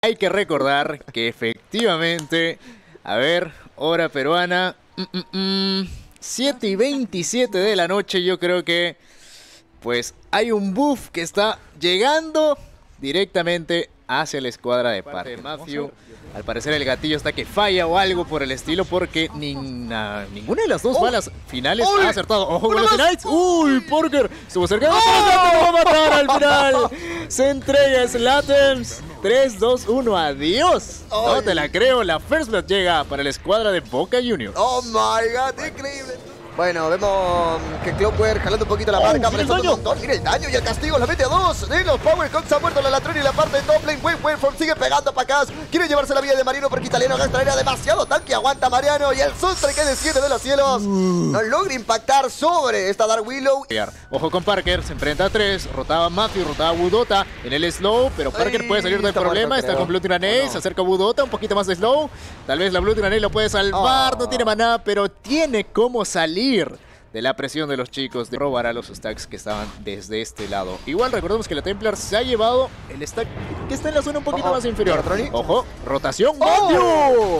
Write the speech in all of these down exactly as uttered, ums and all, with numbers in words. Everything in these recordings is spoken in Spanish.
Hay que recordar que efectivamente, a ver, hora peruana, mm, mm, mm, siete y veintisiete de la noche, yo creo que pues hay un buff que está llegando directamente hacia la escuadra de Parker. Matthew, al parecer el gatillo está que falla o algo por el estilo, porque ni, na, ninguna de las dos oh. balas finales ¡Uy! ha acertado. ¡Ojo con los Knights! ¡Uy, Parker! Estuvo cerca de ¡Oh! ¡Lo va a matar al final! Se entrega Slatems. tres, dos, uno, adiós. Oh, no te la creo, la First Blood llega para la escuadra de Boca Juniors. ¡Oh, my God! ¡Increíble! Bueno, vemos que Clockwork jalando un poquito la marca, oh, prestando un montón. Mira el daño y el castigo, la mete a dos. De los Power Cox ha muerto la Latroni y la parte de top lane. Wayne Wayford sigue pegando para acá. Quiere llevarse la vida de Mariano porque Italiano Gastra era demasiado tanque. Aguanta Mariano y el Sunstrike que desciende de los cielos. Uh. No logra impactar sobre esta Dark Willow. Ojo con Parker, se enfrenta a tres. Rotaba Matthew, rotaba Budota en el slow, pero Parker Ay, puede salir del problema. Muerto, está con Blue Tyranny, no. se acerca a Budota, un poquito más de slow. Tal vez la Blue Tyranny lo puede salvar, oh. no tiene maná, pero tiene cómo salir de la presión de los chicos de robar a los stacks que estaban desde este lado. Igual recordemos que la Templar se ha llevado el stack que está en la zona un poquito oh, más inferior. Ojo, rotación. ¡Oh!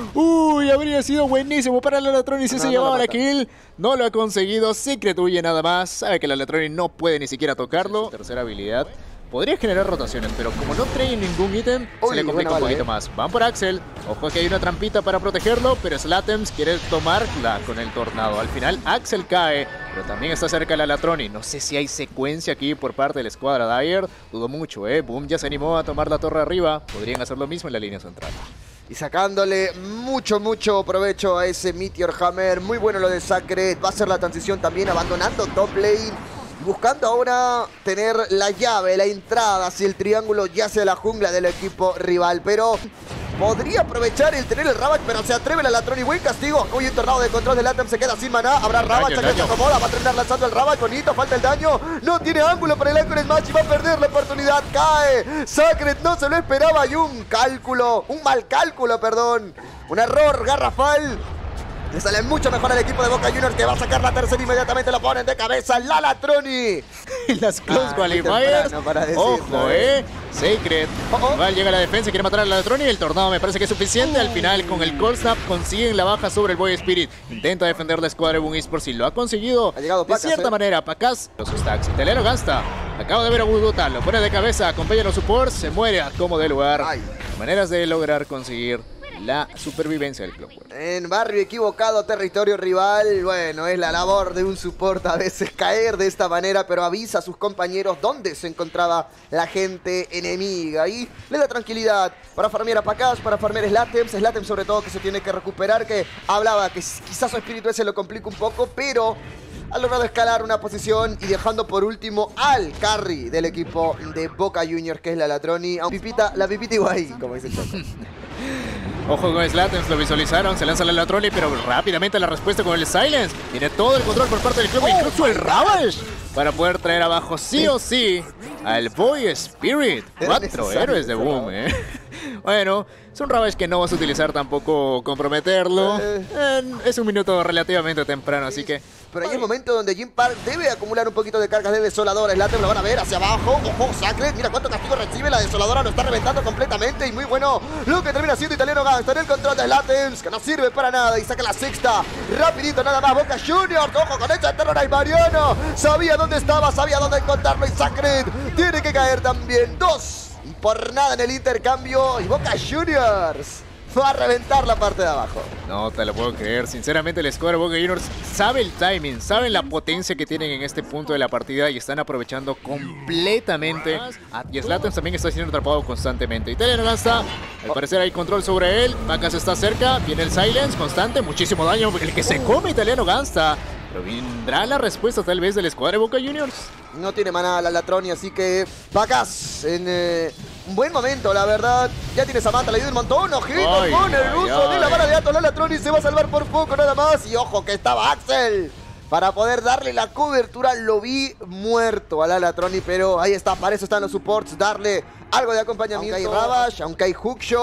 Uy, habría sido buenísimo para la Latroni si no, se no, llevaba no la kill. No lo ha conseguido. Secret huye nada más. Sabe que la Latroni no puede ni siquiera tocarlo. Su tercera habilidad podría generar rotaciones, pero como no trae ningún ítem, se le complica un poquito más. Van por Axel. Ojo que hay una trampita para protegerlo, pero Slatems quiere tomarla con el tornado. Al final Axel cae, pero también está cerca la Latroni. No sé si hay secuencia aquí por parte de la escuadra Dyer. Dudo mucho, ¿eh? Boom ya se animó a tomar la torre arriba. Podrían hacer lo mismo en la línea central. Y sacándole mucho, mucho provecho a ese Meteor Hammer. Muy bueno lo de Sacred. Va a ser la transición también, abandonando top lane. Buscando ahora tener la llave, la entrada hacia el triángulo y hacia la jungla del equipo rival. Pero podría aprovechar el tener el Ravage, pero se atreve la Latroni. Buen castigo. Uy, un tornado de control de Latem, se queda sin maná. Habrá Ravage, también se acomoda. Va a terminar lanzando el Ravage. Bonito, falta el daño. No tiene ángulo para el Anchor Smash y va a perder la oportunidad. Cae. Sacred no se lo esperaba y un cálculo, un mal cálculo, perdón. Un error garrafal. Le sale mucho mejor al equipo de Boca Juniors, que va a sacar la tercera inmediatamente. Lo ponen de cabeza la Latroni. Las close ah, qualifiers. Ojo, eh. Sacred. Oh, oh. Igual llega la defensa, quiere matar a la Latroni. El tornado me parece que es suficiente. Al final, con el Cold Snap, consiguen la baja sobre el Boy Spirit. Intenta defender la escuadra de Boom Esports y lo ha conseguido. Ha llegado Pacas, de cierta eh. manera. Pacas, los stacks. Italiano gasta. Acaba de ver a Budota, lo pone de cabeza. Acompaña a los supports. Se muere a como de lugar. Ay. Maneras de lograr conseguir la supervivencia del Clockwork. En barrio equivocado, territorio rival. Bueno, es la labor de un support a veces caer de esta manera, pero avisa a sus compañeros dónde se encontraba la gente enemiga y le da tranquilidad para farmear a Pacas, para farmear Slatems. Slatems sobre todo, que se tiene que recuperar, que hablaba que quizás su espíritu ese lo complica un poco, pero ha logrado escalar una posición y dejando por último al carry del equipo de Boca Juniors, que es la Latroni. Pipita, la pipita igual, como dice el Choco. Ojo con Slatems, lo visualizaron, se lanza la Latroni, pero rápidamente la respuesta con el Silence. Tiene todo el control por parte del club, oh, incluso el Ravage, para poder traer abajo sí o sí al Boy Spirit. Cuatro héroes de Boom, eh. Bueno, es un Ravage que no vas a utilizar tampoco comprometerlo. Eh, es un minuto relativamente temprano, así que... Pero hay un momento donde Jim Park debe acumular un poquito de cargas de desoladora. Slatems lo van a ver hacia abajo. Ojo, Sacred, mira cuánto castigo recibe. La desoladora lo está reventando completamente. Y muy bueno lo que termina siendo Italiano Gangsta en el control de Slatems, que no sirve para nada. Y saca la sexta. Rapidito nada más. Boca Juniors. Ojo con esa terror. Y Mariano sabía dónde estaba, sabía dónde encontrarlo. Y Sacred tiene que caer también. Dos. Y por nada en el intercambio. Y Boca Juniors va a reventar la parte de abajo. No te lo puedo creer. Sinceramente, el squad de Boca Juniors sabe el timing, saben la potencia que tienen en este punto de la partida y están aprovechando completamente. Y Slatems también está siendo atrapado constantemente. Italiano lanza. Al parecer hay control sobre él. Pacas está cerca. Viene el Silence constante. Muchísimo daño. El que se come Italiano Gangsta. Pero vendrá la respuesta tal vez del escuadra de Boca Juniors. No tiene maná la Latroni, así que Pacas en eh, un buen momento, la verdad. Ya tiene Samantha, le ayuda un montón. Ojito con el uso de la vara de Atos. La Latroni se va a salvar por poco nada más. Y ojo que estaba Axel para poder darle la cobertura. Lo vi muerto a la Latroni, pero ahí está, para eso están los supports. Darle algo de acompañamiento. Aunque hay Ravage, aunque hay Hookshot.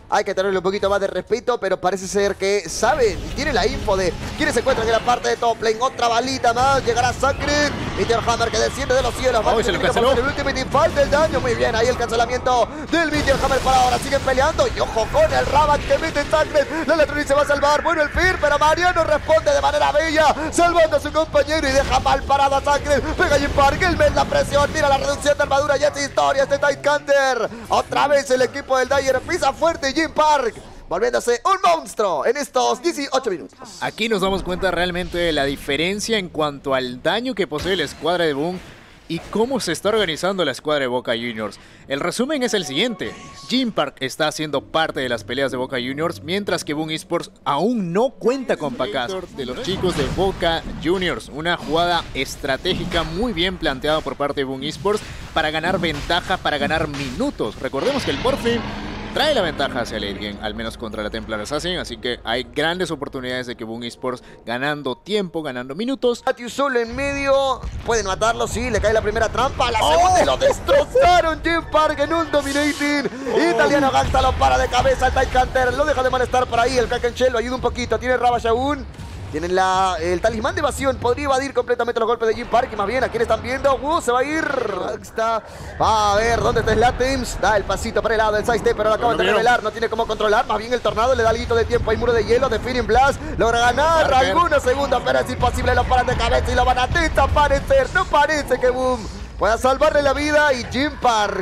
Hay que tenerle un poquito más de respeto, pero parece ser que saben y tiene la info de quiénes se encuentran en la parte de top lane. Otra balita más, llegará Sacred. Meteor Hammer que desciende de los cielos. Oh, se lo canceló. El Ultimate falta el daño, muy bien. Ahí el cancelamiento del Meteor Hammer para ahora. Siguen peleando y ojo con el Rabat que mete Sacred. La Latroni se va a salvar. Bueno, el Fear, pero Mariano responde de manera bella, salvando a su compañero y deja mal parado a Sacred. Pega Jim Park, el mes la presión. Mira la reducción de armadura. Ya es historia este Tidehunter. Otra vez el equipo del Dire pisa fuerte Jim Park, volviéndose un monstruo en estos dieciocho minutos. Aquí nos damos cuenta realmente de la diferencia en cuanto al daño que posee la escuadra de Boom y cómo se está organizando la escuadra de Boca Juniors. El resumen es el siguiente: Jim Park está haciendo parte de las peleas de Boca Juniors, mientras que Boom Esports aún no cuenta con Pacaz. De los chicos de Boca Juniors, una jugada estratégica muy bien planteada por parte de Boom Esports para ganar ventaja, para ganar minutos. Recordemos que el Porfi trae la ventaja hacia late game, al menos contra la Templar Assassin, así que hay grandes oportunidades de que Boom Esports ganando tiempo, ganando minutos. Matthew solo en medio, pueden matarlo, sí, le cae la primera trampa, la segunda y lo destrozaron Jim Park en un dominating. Oh. Italiano Gangsta lo para de cabeza al Tidehunter, lo deja de molestar por ahí, el Kraken Shell lo ayuda un poquito, tiene Ravage aún. Tienen la, el talismán de evasión, podría evadir completamente los golpes de Jim Park. Y más bien, ¿a quién están viendo? Uh, se va a ir. Está. Va a ver dónde está Slatims. Da el pasito para el lado del sidestep, pero lo acaba de revelar. No tiene cómo controlar. Más bien el tornado le da algo de tiempo. Hay muro de hielo de Fearing Blast. Logra ganar Parker. Algunos segundos, pero es imposible. Lo paran de cabeza y lo van a desaparecer. No parece que Boom pueda salvarle la vida. Y Jim Park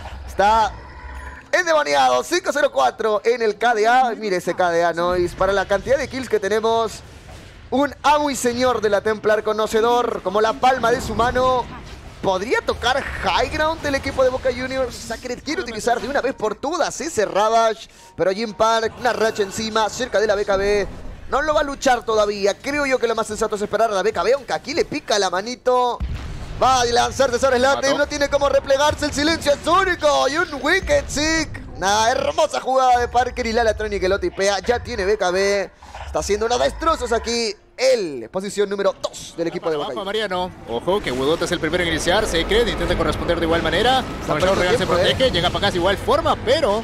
está endemoniado. cinco cero cuatro en el K D A. Mire ese K D A, Noise. Para la cantidad de kills que tenemos, un amo y señor de la Templar, conocedor como la palma de su mano. ¿Podría tocar High Ground del equipo de Boca Juniors? Sacred quiere utilizar de una vez por todas ese Ravage, pero Jim Park, una racha encima, cerca de la B K B. No lo va a luchar todavía. Creo yo que lo más sensato es esperar a la B K B, aunque aquí le pica la manito. Va a lanzarse sobre el late, no tiene cómo replegarse, el silencio es único. Y un Wicked Sick. Una hermosa jugada de Parker y la Latroni que lo tipea. Ya tiene B K B. Está haciendo unos destrozos aquí. El posición número dos del equipo de Boca Juniors. Mariano. Ojo, que Wudota es el primero en iniciar. Secret intenta corresponder de igual manera. Regal se protege, eh. llega para acá de igual forma, pero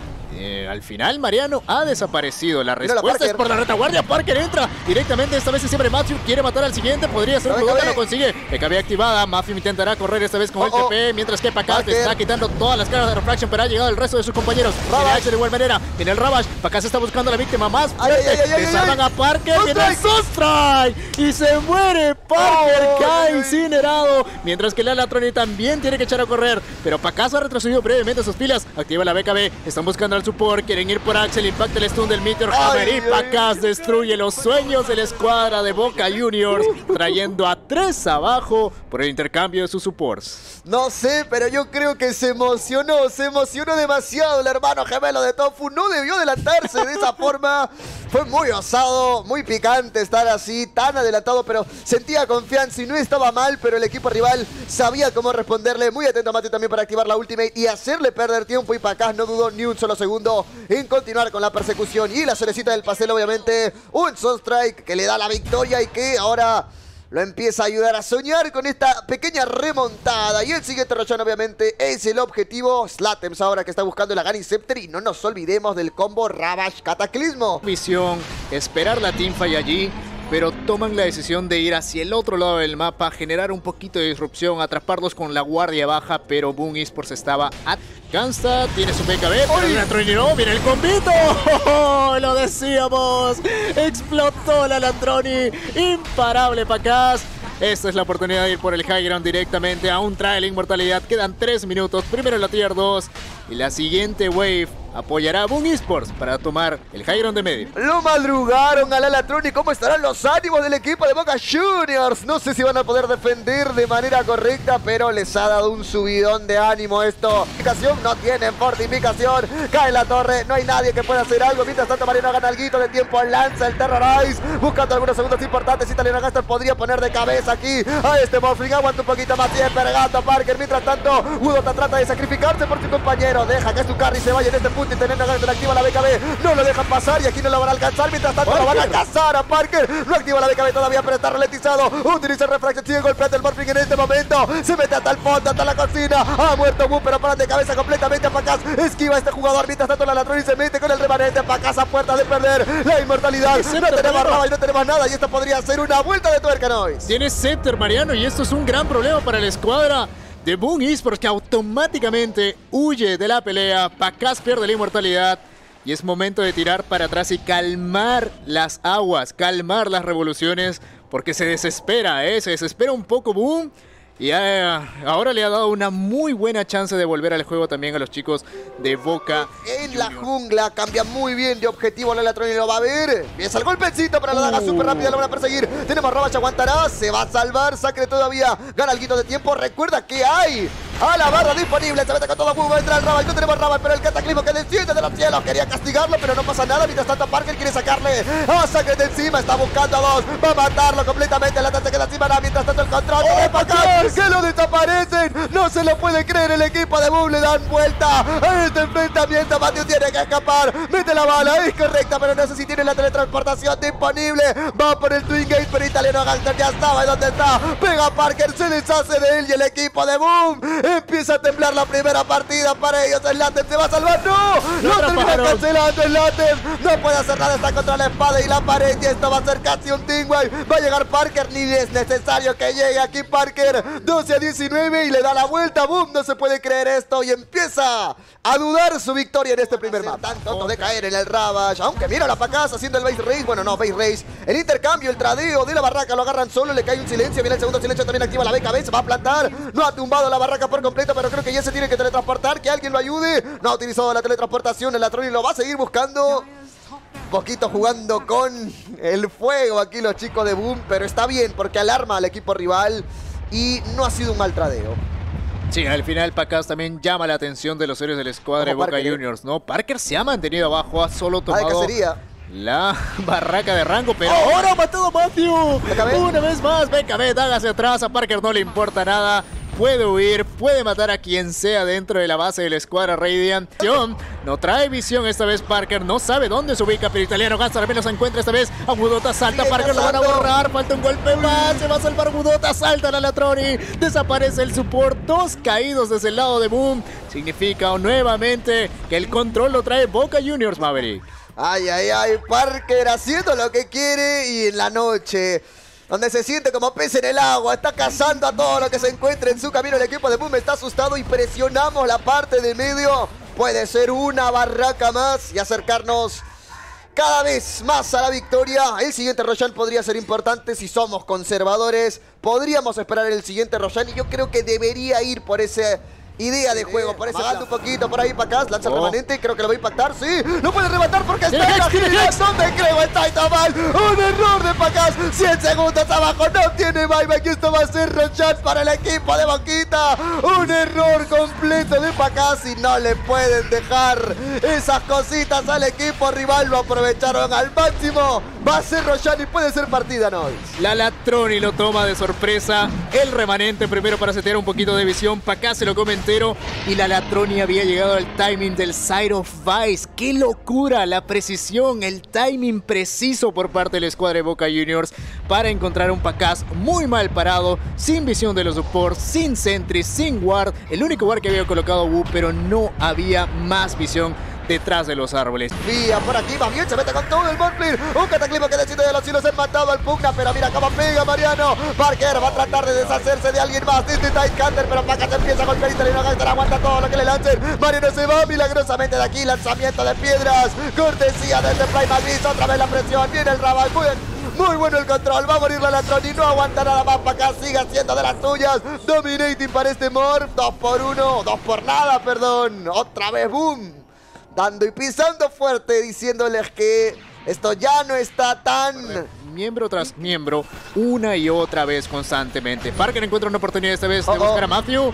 eh, al final Mariano ha desaparecido. La respuesta es por la retaguardia. Parker entra directamente. Esta vez siempre Matthew quiere matar al siguiente. Podría ser un Wudota, lo consigue. B K B activada. Matthew intentará correr esta vez con oh, el T P. Oh. Mientras que Pacaz le está quitando todas las caras de Refraction, pero ha llegado el resto de sus compañeros. Tiene de igual manera. Tiene el Ravage. Pacaz está buscando a la víctima más fuerte. Desarman a Parker. Viene el Sunstrike. Y se muere Parker. Oh, cae incinerado. Mientras que la Latroni también tiene que echar a correr. Pero Pacaz ha retrocedido brevemente sus filas. Activa la B K B. Están buscando al support. Quieren ir por Axel. Impacta el stun del Meteor Hammer. Y Pacaz destruye los sueños de la escuadra de Boca Juniors, trayendo a tres abajo por el intercambio de sus supports. No sé, pero yo creo que se emocionó. Se emocionó demasiado el hermano gemelo de Tofu. No debió adelantarse de esa forma. Fue muy osado, muy picante estar así, tan adelantado, pero sentía confianza y no estaba mal, pero el equipo rival sabía cómo responderle. Muy atento a Mati también para activar la ultimate y hacerle perder tiempo, y Pacaz no dudó ni un solo segundo en continuar con la persecución. Y la cerecita del pastel, obviamente, un Sunstrike que le da la victoria y que ahora lo empieza a ayudar a soñar con esta pequeña remontada. Y el siguiente rochón, obviamente, es el objetivo. Slatims ahora que está buscando la Gunny Scepter. Y no nos olvidemos del combo Ravage Cataclismo. Visión, esperar la teamfight allí, pero toman la decisión de ir hacia el otro lado del mapa, generar un poquito de disrupción, atraparlos con la guardia baja, pero Boom Esports estaba a Gangsta, tiene su B K B, pero la Latroni no, viene el combito. ¡Oh, lo decíamos! Explotó la Latroni, imparable Pacaz. Esta es la oportunidad de ir por el high ground directamente. Aún trae la inmortalidad. Quedan tres minutos. Primero la tier dos. Y la siguiente wave apoyará a Boom Esports para tomar el high ground de medio. Lo madrugaron a la Latroni. ¿Cómo estarán los ánimos del equipo de Boca Juniors? No sé si van a poder defender de manera correcta, pero les ha dado un subidón de ánimo esto. No tienen fortificación. Cae la torre. No hay nadie que pueda hacer algo. Mientras tanto, Mariano gana algo de tiempo. Lanza el Terrorize. Buscando algunos segundos importantes. Italiano Gangster podría poner de cabeza aquí a este Morphling. Aguanta un poquito más tiempo. Pegando a Parker. Mientras tanto, Wudota trata de sacrificarse por su compañero. pero deja que su carry se vaya en este punto y teniendo ganas de activa la B K B. No lo dejan pasar y aquí no lo van a alcanzar. Mientras tanto lo van a cazar a Parker. No activa la B K B todavía, pero está ralentizado. Utiliza el refracción, sigue golpeando el Morphling en este momento. Se mete hasta el fondo, hasta la cocina. Ha muerto Boom, pero para de cabeza completamente a Pacaz. Esquiva a este jugador. Mientras tanto la Latroni se mete con el remanente. Pacaz a puerta de perder la inmortalidad. No tenemos raba y no tenemos nada. Y esto podría ser una vuelta de tuerca, Noise. Tiene Scepter, Mariano, y esto es un gran problema para la escuadra de Boom Esports, que automáticamente huye de la pelea. Pacaz pierde la inmortalidad y es momento de tirar para atrás y calmar las aguas, calmar las revoluciones, porque se desespera, ¿eh? Se desespera un poco Boom. Y eh, ahora le ha dado una muy buena chance de volver al juego también a los chicos de Boca En Juniors. la jungla cambia muy bien de objetivo la Latroni, lo va a ver. Empieza el golpecito, pero la daga Uh. súper rápida, lo van a perseguir. Tenemos Ravage, aguantará, se va a salvar. Sacre todavía, gana algo de tiempo. Recuerda que hay a la barra disponible, se mete con todo Boom, va a entrar el Ravage. No tenemos Ravage, pero el cataclismo que desciende de los cielos. Quería castigarlo, pero no pasa nada. Mientras tanto Parker quiere sacarle a Sacre de encima, está buscando a dos. Va a matarlo completamente, la se queda encima. Mientras tanto el control de Pacaz, que lo desaparecen. No se lo puede creer el equipo de Boom. Le dan vuelta a este enfrentamiento. Matthew tiene que escapar. Mete la bala, es correcta, pero no sé si tiene la teletransportación disponible. Va por el Twin Gate, pero Italiano Gangster ya sabe dónde está. Pega a Parker, se deshace de él y el equipo de Boom empieza a temblar la primera partida para ellos. El Latem se va a salvar. ¡No! ¡No termina cancelando el Latem! No puede hacer nada, está contra la espada y la pared y esto va a ser casi un team wipe. Va a llegar Parker, ni es necesario que llegue aquí Parker. doce a diecinueve y le da la vuelta. Boom, no se puede creer esto y empieza a dudar su victoria en este primer mapa. Tanto de caer en el Ravage, aunque mira la Pacaz haciendo el base race. Bueno, no, base race. El intercambio, el tradeo de la barraca, lo agarran solo, le cae un silencio. Viene el segundo silencio, también activa la B K B, se va a plantar. No ha tumbado la barraca por completo, pero creo que ya se tiene que teletransportar, que alguien lo ayude. No ha utilizado la teletransportación, el Latroni lo va a seguir buscando. Poquito jugando con el fuego aquí los chicos de Boom, pero está bien porque alarma al equipo rival y no ha sido un mal tradeo. Sí, al final Pacaz también llama la atención de los héroes de la escuadra de Boca Parker, Juniors, ¿no? Parker se ha mantenido abajo, ha solo Ah, de tomado cacería. la barraca de rango, pero Oh. ahora ha matado a Matthew. B K B. Una vez más, B K B daga hacia atrás, a Parker no le importa nada. Puede huir, puede matar a quien sea dentro de la base de la escuadra Radiant. No trae visión esta vez Parker, no sabe dónde se ubica, pero Italiano Gangster apenas se encuentra esta vez. A Budota salta, Sigue Parker lo van a cazando. borrar, falta un golpe más, se va a salvar Budota, salta la Latroni, desaparece el support, dos caídos desde el lado de Boom. Significa nuevamente que el control lo trae Boca Juniors, Maverick. Ay, ay, ay, Parker haciendo lo que quiere y en la noche, donde se siente como pez en el agua, está cazando a todo lo que se encuentre en su camino. El equipo de Boom está asustado y presionamos la parte de medio. Puede ser una barraca más y acercarnos cada vez más a la victoria. El siguiente Roshan podría ser importante si somos conservadores. Podríamos esperar el siguiente Roshan y yo creo que debería ir por ese idea de juego, por eso un poquito por ahí para acá, lanza el Oh. remanente, creo que lo va a impactar, sí, lo puede rematar porque está Tiene en la Hex, tiene agilidad, Hex. donde creo está Itamal, un error de Pacaz, cien segundos abajo, no tiene buyback, esto va a ser Roshan para el equipo de Boquita, un error completo de Pacaz y no le pueden dejar esas cositas al equipo rival, lo aprovecharon al máximo, va a ser Roshan y puede ser partida, Noise. La Latroni lo toma de sorpresa. El remanente primero para setear un poquito de visión. Pacaz se lo come entero. Y la Latroni había llegado al timing del Side of Vice. ¡Qué locura! La precisión, el timing preciso por parte de la escuadra de Boca Juniors para encontrar un Pacaz muy mal parado, sin visión de los supports, sin sentry, sin ward. El único ward que había colocado Wu, pero no había más visión detrás de los árboles. Vía por aquí, va bien, se mete con todo el Morphling. Un cataclismo que decide de los cielos, es matado al Pugna, pero mira cómo pega Mariano. Parker va a tratar de deshacerse de alguien más. Este Tidehunter, pero Pacaz se empieza a golpear y Italiano Gangster aguanta todo lo que le lancen. Mariano se va milagrosamente de aquí, lanzamiento de piedras. Cortesía desde Primal Beast, otra vez la presión, viene el Ravage, muy bien. Muy bueno el control, va a morir la Latroni, no aguanta nada más para acá, sigue haciendo de las suyas. Dominating para este Morph, dos por uno, dos por nada, perdón. Otra vez, boom. Dando y pisando fuerte, diciéndoles que esto ya no está tan... Miembro tras miembro, una y otra vez constantemente. Parker encuentra una oportunidad esta vez de Oh, oh. buscar a Matthew.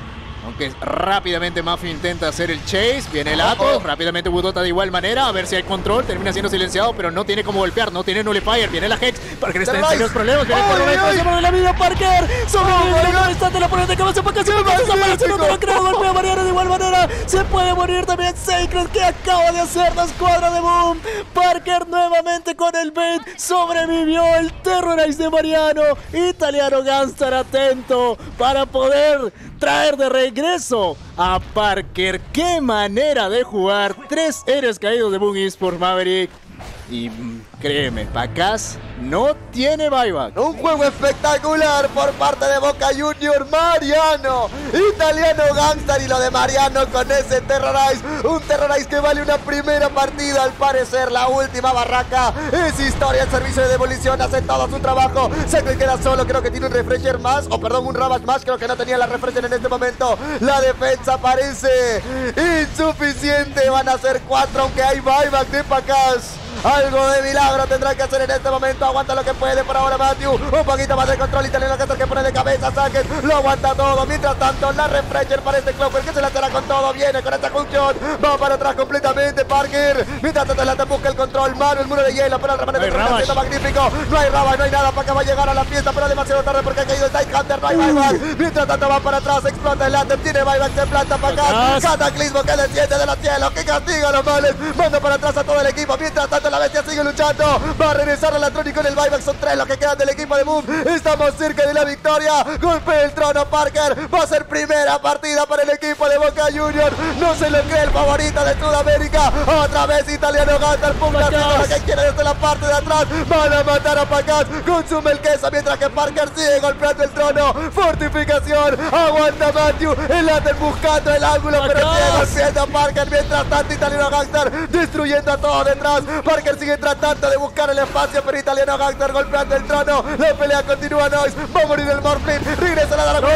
Aunque rápidamente Mafia intenta hacer el chase. Viene el Atos. Rápidamente Budota de igual manera. A ver si hay control. Termina siendo silenciado, pero no tiene como golpear. No tiene Nullifier. Viene la Hex. Parker está en serios problemas. Viene el Terrorize. De la vida Parker. Sobrevive el instante. La pone de cabeza para que se vaya. No te lo creo. Golpea a Mariano de igual manera. Se puede morir también Sacred, que acaba de hacer la escuadra de Boom. Parker nuevamente con el bait. Sobrevivió el Terrorize de Mariano. Italiano Gunstar atento para poder traer de regreso a Parker. ¡Qué manera de jugar! Tres héroes caídos de Boom Esports Maverick. Y créeme, Pacaz no tiene buyback. Un juego espectacular por parte de Boca Juniors. Mariano, Italiano Gunstar, y lo de Mariano con ese Terrorize. Un Terrorize que vale una primera partida. Al parecer la última barraca es historia. El servicio de demolición hace todo su trabajo. Se queda solo, creo que tiene un refresher más. O perdón, un Ravage más. Creo que no tenía la refresher en este momento. La defensa parece insuficiente. Van a ser cuatro, aunque hay buyback de Pacaz. Algo de milagro tendrá que hacer en este momento. Aguanta lo que puede por ahora Matthew. Un poquito más de control. Italiano Gunstar que pone de cabeza. Sackett lo aguanta todo. Mientras tanto, la refresher para este Clover que se la estará con todo. Viene con esta junction. Va para atrás completamente Parker. Mientras tanto, la busca el control. Mano, el muro de hielo. Pero el remanente no está magnífico. No hay Ravage, no hay nada. Para que va a llegar a la fiesta. Pero demasiado tarde porque ha caído el Tide Hunter. No hay buyback. Mientras tanto, va para atrás. Explota el Atem. Tiene buyback. Se planta para acá. Cataclismo que desciende de los cielos. Que castiga a los males. Manda para atrás a todo el equipo. Mientras tanto, la bestia sigue luchando. Va a regresar a la Tronic con el buyback. Son tres los que quedan del equipo de Boom. Estamos cerca de la victoria. Golpea el trono Parker. Va a ser primera partida para el equipo de Boca Juniors. No se lo cree el favorito de Sudamérica. Otra vez Italiano Gunstar. Pugna que quiere desde la parte de atrás. Van a matar a Pacaz. Consume el queso mientras que Parker sigue golpeando el trono. Fortificación. Aguanta Matthew. El Lander buscando el ángulo, pero sigue golpeando a Parker. Mientras tanto, Italiano Gunstar destruyendo a todos detrás. Parker sigue tratando de buscar el espacio, pero Italiano Gunstar golpeando el trono. La pelea continúa. Noise va a morir el Morphling. Regresa la Dara.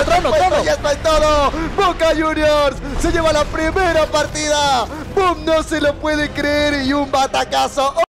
Y esto es todo. Boca Juniors se lleva la primera partida. Boom no se lo puede creer. Y un batacazo.